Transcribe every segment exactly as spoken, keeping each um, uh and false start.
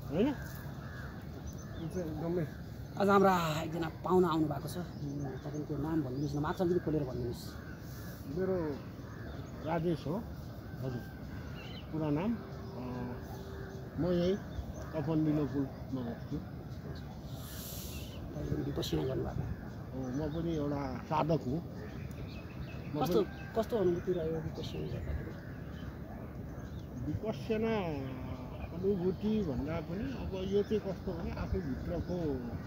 होइन एकदमै। आज हाम्रा एकजना पाहुना आउनु भएको छ, तपाईँको नाम भनिदिनुहोस् न, मात्र अलिकति खोलेर भनिदिनुहोस्। मेरो राजेश हो हजुर पुरा नाम। म यही कफनदिलो पुलमा बस्छु। तपाईँले विपश्यना गर्नुभएको हो, म पनि एउटा साधक हुँ। कस्तो कस्तो अनुभूति रह्यो विपश्यना गर्दाखेरि? विपश्यना अनुभूति भन्दा पनि अब यो चाहिँ कस्तो भने आफूभित्रको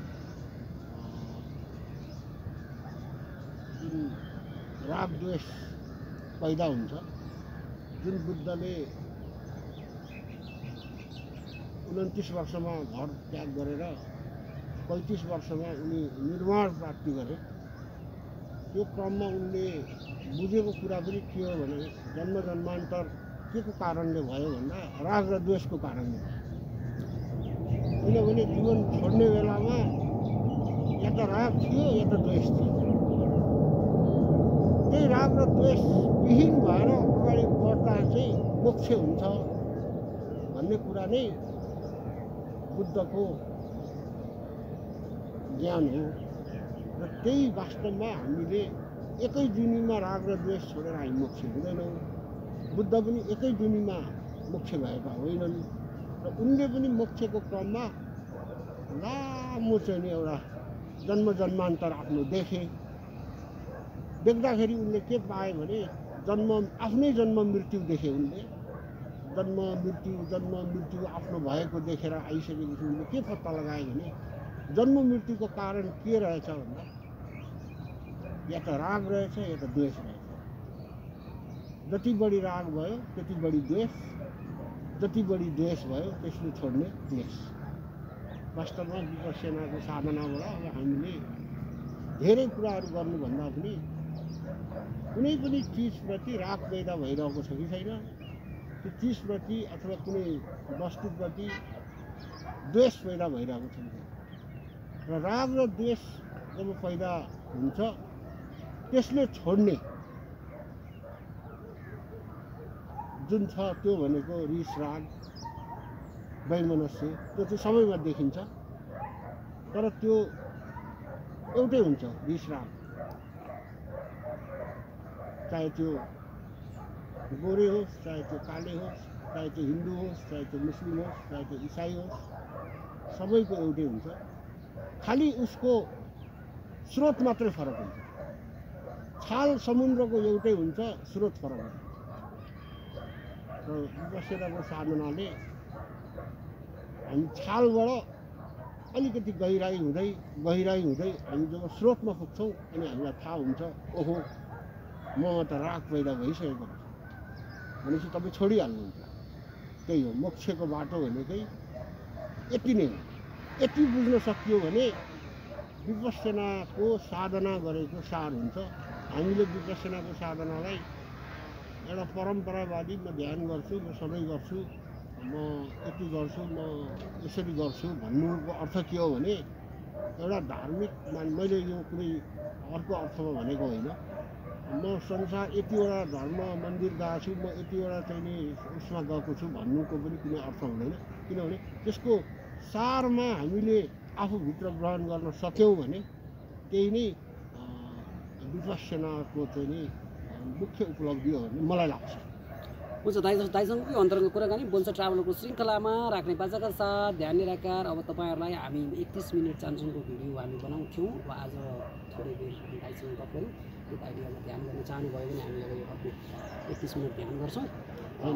जुन राग द्वेष पैदा हुन्छ, जुन बुद्धले उन्तिस वर्षमा घर त्याग गरेर पैँतिस वर्षमा उनी निर्वाण प्राप्ति गरे। त्यो क्रममा उनले बुझेको कुरा पनि के हो भने जन्म जन्मान्तर के को कारणले भयो भन्दा राग र द्वेषको कारणले भयो। किनभने जीवन छोड्ने बेलामा या त राग थियो या त द्वेष थियो। त्यही राग र द्वेष विहीन भएर अगाडि बढ्दा चाहिँ मोक्ष हुन्छ भन्ने कुरा नै बुद्धको ज्ञान हो। र त्यही वास्तवमा हामीले एकै जुनीमा राग र द्वेष छोडेर हामी मोक्ष हुँदैनौँ। बुद्ध पनि एकै जुनीमा मोक्ष भएका होइनन् र उनले पनि मोक्षको क्रममा लामो चाहिँ नि एउटा जन्म जन्मान्तर आफ्नो देखे। देख्दाखेरि उनले के पाए भने जन्म आफ्नै जन्म मृत्यु देखे। उनले जन्म मृत्यु जन्म मृत्यु आफ्नो भएको देखेर आइसकेपछि उनले के पत्ता लगाए भने जन्म मृत्युको कारण के रहेछ भन्दा या त राग रहेछ या त द्वेष रहेछ। जति बढी राग भयो त्यति बढी द्वेष, जति बढी द्वेष भयो त्यसले छोड्ने क्लेश। वास्तवमा विपश्यनाको साधनाबाट अब हामीले धेरै कुराहरू गर्नुभन्दा पनि कुनै पनि चिजप्रति राग पैदा भइरहेको छ कि छैन, त्यो चिजप्रति अथवा कुनै वस्तुप्रति द्वेष पैदा भइरहेको छ कि छैन। र राग र द्वेष जब पैदा हुन्छ त्यसले छोड्ने जुन छ त्यो भनेको रिस राग वैमनस्य, त्यो चाहिँ सबैमा देखिन्छ। तर त्यो एउटै हुन्छ रिस राग, चाहे त्यो गोरे होस्, चाहे त्यो काले होस्, चाहे त्यो हिन्दू होस्, चाहे त्यो मुस्लिम होस्, चाहे त्यो इसाई होस्, सबैको एउटै हुन्छ। खालि उसको स्रोत मात्रै फरक हुन्छ। छाल समुद्रको एउटै हुन्छ, स्रोत फरक हुन्छ। र विपश्यनाको साधनाले हामी छालबाट अलिकति गहिराई हुँदै गहिराई हुँदै हामी जब स्रोतमा पुग्छौँ अनि हामीलाई थाहा हुन्छ ओहो ममा त राग पैदा भइसकेको रहेछ भनेपछि तपाईँ छोडिहाल्नुहुन्छ। त्यही हो मोक्षको बाटो भनेकै यति नै हो। यति बुझ्न सकियो भने विपश्यनाको साधना गरेको सार हुन्छ। हामीले विपश्यनाको साधनालाई एउटा परम्परावादी म ध्यान गर्छु, म सधैँ गर्छु, म यति गर्छु, म यसरी गर्छु भन्नुको अर्थ के हो भने एउटा धार्मिक मैले यो कुनै अर्को अर्थमा भनेको होइन। म संसार यतिवटा धर्म मन्दिर गएको छु, म यतिवटा चाहिँ नि उसमा गएको छु भन्नुको पनि कुनै अर्थ हुँदैन। किनभने त्यसको सारमा हामीले आफूभित्र ग्रहण गर्न सक्यौँ भने त्यही नै विपश्यनाको चाहिँ नि मुख्य उपलब्धि हो भन्ने मलाई लाग्छ। हुन्छ दाइ दाइसँगको अन्तरङ्ग कुराकानी बोल्छ ट्राभलरको श्रृङ्खलामा राख्ने बाजाका साथ ध्यान निराकार। अब तपाईँहरूलाई हामी एकतिस मिनट चान्सुनको भिडियो हामी बनाउँथ्यौँ। अब आज थोरै बेर हामी दाइसँग गफ गऱ्यौँ। त्यो दाइले अब ध्यान गर्न चाहनुभयो भने हामी अब यो अर्को एकतिस मिनट ध्यान गर्छौँ। म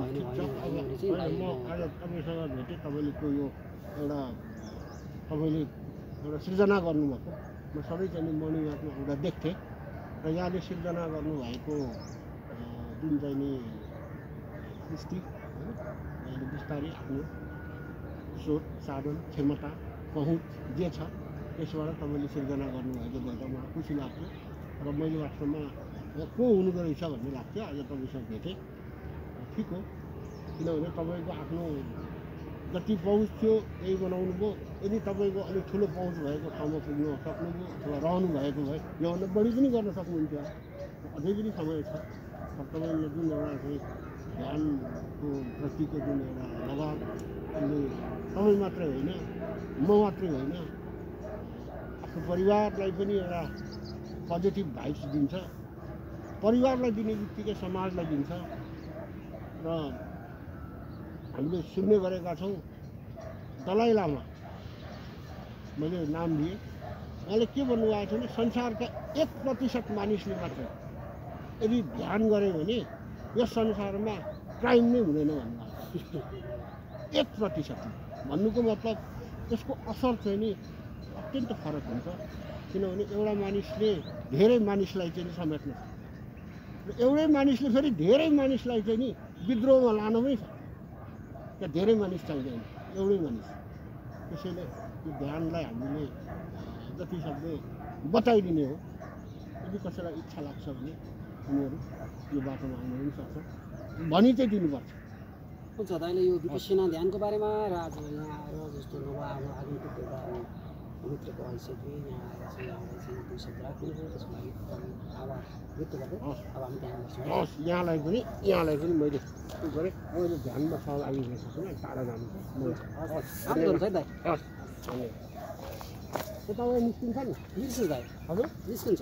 आज तपाईँसँग भेटेँ, तपाईँको यो एउटा तपाईँले एउटा सृजना गर्नुभएको म सधैँ चाहिँ मर्निङमा एउटा देख्थेँ र यहाँले सिर्जना गर्नुभएको जुन चाहिँ नि सृष्टि होइन यहाँले बिस्तारै आफ्नो स्रोत साधन क्षमता पहुँच जे छ त्यसबाट तपाईँले सिर्जना गर्नुभएको देख्दा मलाई खुसी लाग्थ्यो र मैले वास्तवमा को हुनुहुँदो रहेछ भन्ने लाग्थ्यो। आज तपाईँसँग भेटेँ, ठिक हो। किनभने तपाईँको आफ्नो जति पहुँच थियो यही बनाउनु भयो। यदि तपाईँको अलिक ठुलो पहुँच भएको ठाउँमा पुग्नु सक्नुभयो अथवा रहनु भएको भए योभन्दा बढी पनि गर्न सक्नुहुन्थ्यो। अझै पनि समय छ। तपाईँले जुन एउटा चाहिँ ध्यानको प्रतिको जुन एउटा लगाव उसले तपाईँ तपाईँ मात्रै होइन, म मात्रै होइन, आफ्नो परिवारलाई पनि एउटा पोजिटिभ भाइब्स दिन्छ। परिवारलाई दिने बित्तिकै समाजलाई दिन्छ। र हामीले सुन्ने गरेका छौँ दलाई लामा, मैले नाम दिएँ, उहाँले के भन्नुभएको छ भने संसारका एक प्रतिशत मानिसले मात्र यदि ध्यान गऱ्यो भने यस संसारमा क्राइम नै हुँदैन भन्नुभएको छ। एक प्रतिशत भन्नुको मतलब त्यसको असर चाहिँ नि अत्यन्त फरक हुन्छ। किनभने एउटा मानिसले धेरै मानिसलाई चाहिँ नि समेट्न सक्छ र एउटै मानिसले फेरि धेरै मानिसलाई चाहिँ नि विद्रोहमा लानमै सक्छ। त्यहाँ धेरै मानिस चाहिँदैन, एउटै मानिस। त्यसैले यो ध्यानलाई हामीले जति सक्दो बताइदिने हो। यदि कसैलाई इच्छा लाग्छ भने उनीहरू यो बाटोमा आउन पनि सक्छ, भनी चाहिँ दिनुपर्छ। हुन्छ दाइले यो विपश्यना ध्यानको बारेमा र आज यहाँ आएर जस्तो नभए अब आगन्तुक एउटा मित्रको हैसियतले यहाँ आएर चाहिँ यहाँलाई चाहिँ दुई शब्द राख्नुभयो, त्यसको लागि आभार व्यक्त गर्दै अब हामी ध्यान गर्छौँ। हस्, यहाँलाई पनि यहाँलाई पनि मैले के गरेँ, मैले ध्यानमा सहभागी हुन सक्छु, टाढा जानु राम्रो हुन्छ है दाइ। हस्, तपाईँ निस्किन्छ नि? निस्किन्छ दाइ, हजुर निस्किन्छ।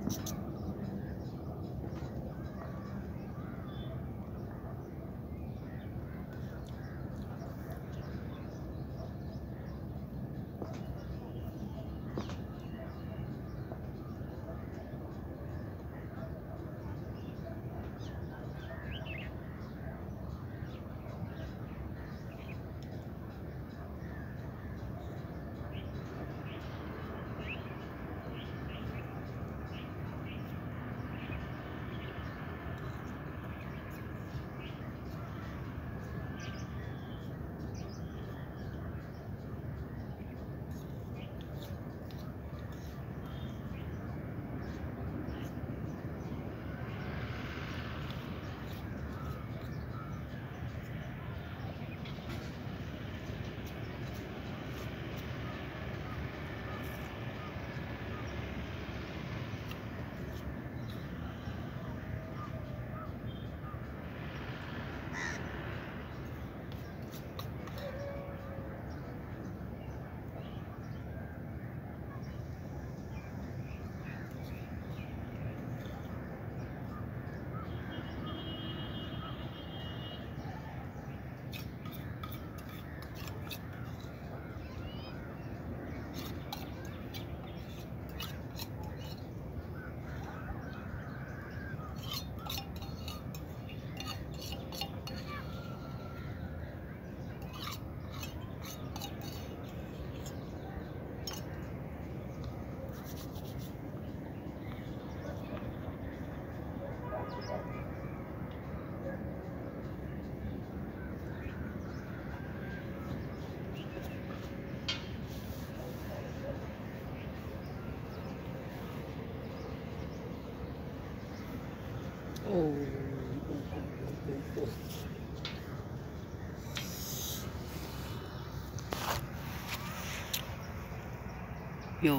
यो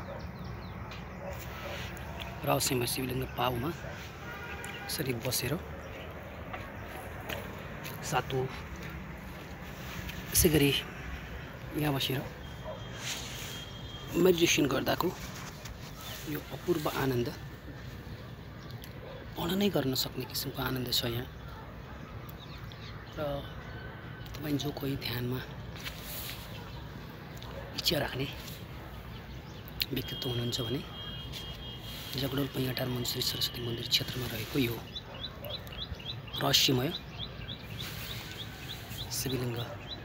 रहस्यमय शिवलिङ्ग पाउमा यसरी बसेर सातो यसै गरी यहाँ बसेर मेडिटेसन गर्दाको यो अपूर्व आनन्द वर्णनै गर्न सक्ने किसिमको आनन्द छ यहाँ। र तपाईँ जो कोही ध्यानमा इच्छा राख्ने व्यक्तित्व हुनुहुन्छ भने जगडोल पैयाटार मन श्री सरस्वती मन्दिर क्षेत्रमा रहेको यो रहस्यमय शिवलिङ्ग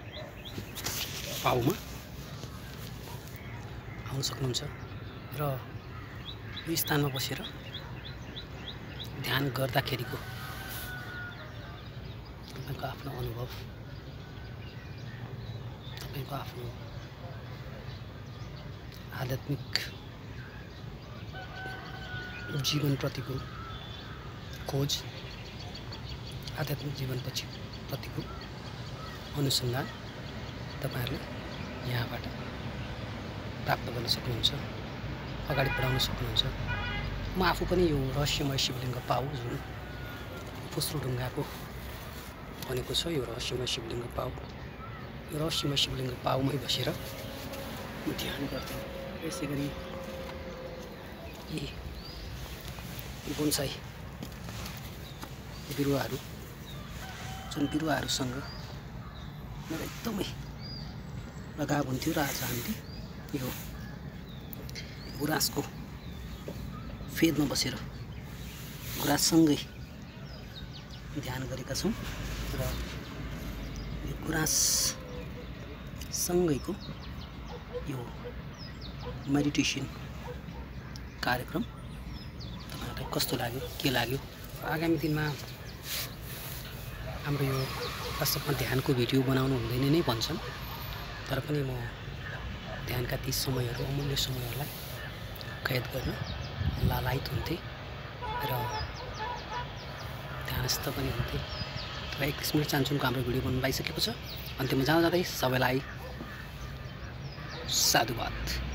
पाउमा आउन सक्नुहुन्छ र यो स्थानमा बसेर ध्यान गर्दाखेरिको तपाईँको आफ्नो अनुभव, तपाईँको आफ्नो आध्यात्मिक जीवनप्रतिको खोज, आध्यात्मिक जीवनपछि प्रतिको अनुसन्धान तपाईँहरूले यहाँबाट प्राप्त गर्न सक्नुहुन्छ, अगाडि बढाउन सक्नुहुन्छ। म आफू पनि यो रहस्यमय शिवलिङ्ग पाउ जुन फुस्रो ढुङ्गाको भनेको छ, यो रहस्यमय शिवलिङ्ग पाउ, यो रहस्यमय शिवलिङ्ग पाउमै बसेर म ध्यान गर्थेँ। यसै गरी यी बोन्साई बिरुवाहरू जुन बिरुवाहरूसँग मेरो एकदमै लगाव हुन्थ्यो र आज हामीले यो गुराँसको फेदमा बसेर गुराँससँगै ध्यान गरेका छौँ र यो गुराँससँगैको यो मेडिटेसन कार्यक्रम तपाईँहरूलाई कस्तो लाग्यो, के लाग्यो? आगामी दिनमा हाम्रो यो वास्तवमा ध्यानको भिडियो बनाउनु हुँदैन नै भन्छन्, तर पनि म ध्यानका ती समयहरू, अमूल्य समयहरूलाई कैद गर्न लालायित हुन्थेँ र ध्यानस्थ पनि हुन्थेँ। र एकतिस मिनट चान्सुनको हाम्रो भिडियो बन्नु लागिसकेको छ। अन्त्यमा जाँदा जाँदै सबैलाई साधुवाद।